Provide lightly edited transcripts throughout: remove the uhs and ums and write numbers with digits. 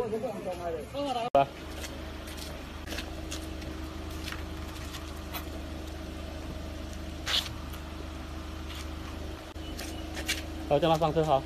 好，叫他上车好。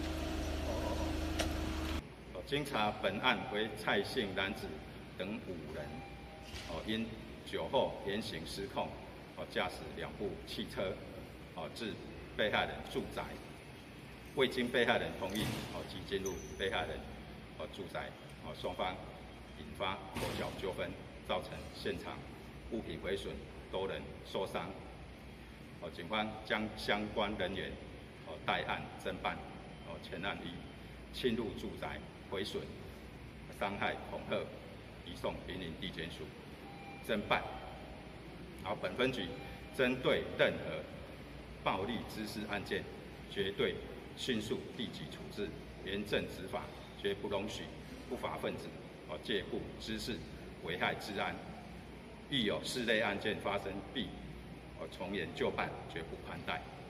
经查，本案为蔡姓男子等5人，因酒后言行失控，驾驶2部汽车，至被害人住宅，未经被害人同意，即进入被害人住宅，双方引发口角纠纷，造成现场物品毁损，多人受伤。警方将相关人员带案侦办，前案依侵入住宅、毁损、伤害、恐吓，移送云林地检署侦办。本分局针对任何暴力滋事案件，绝对迅速立即处置，严正执法，绝不容许不法分子借故滋事，危害治安。遇有4类案件发生，必从严就办，绝不宽待。